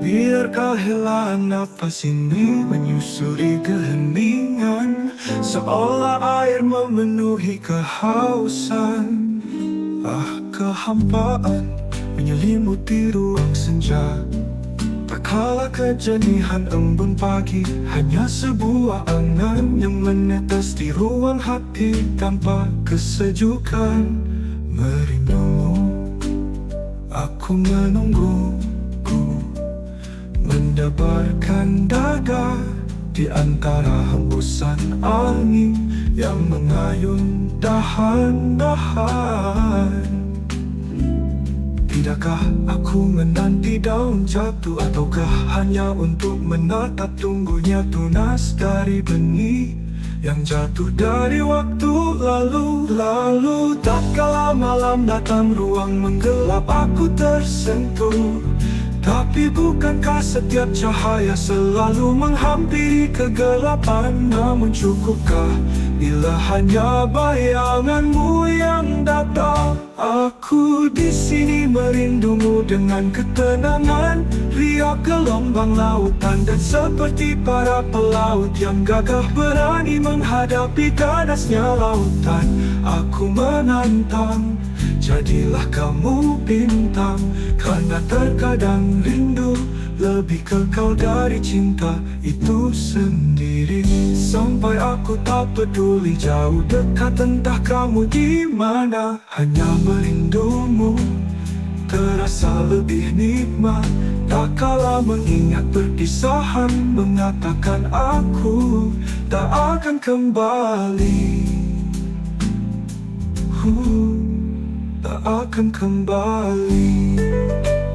Biarkah hela nafas ini menyusuri keheningan, seolah air memenuhi kehausan. Kehampaan menyelimuti ruang senja. Tak kalah kejenihan embun pagi, hanya sebuah angan yang menetes di ruang hati tanpa kesejukan. Merindumu, aku menunggu, mendebarkan dada di antara hembusan angin yang mengayun dahan-dahan. Tidakkah aku menanti daun jatuh, ataukah hanya untuk menatap tumbuhnya tunas dari benih yang jatuh dari waktu lalu. Tak kala malam datang, ruang menggelap, aku tersentuh. Tapi bukankah setiap cahaya selalu menghampiri kegelapan? Namun cukupkah bila hanya bayanganmu yang datang? Aku di sini merindumu dengan ketenangan, riak gelombang lautan, dan seperti para pelaut yang gagah berani menghadapi ganasnya lautan. Aku menantang, jadilah kamu bintang, karena terkadang rindu lebih kekal dari cinta itu sendiri. Sampai aku tak peduli jauh dekat, entah kamu di mana, hanya merindumu terasa lebih nikmat. Tak kala mengingat perpisahan, mengatakan aku tak akan kembali, tak akan kembali.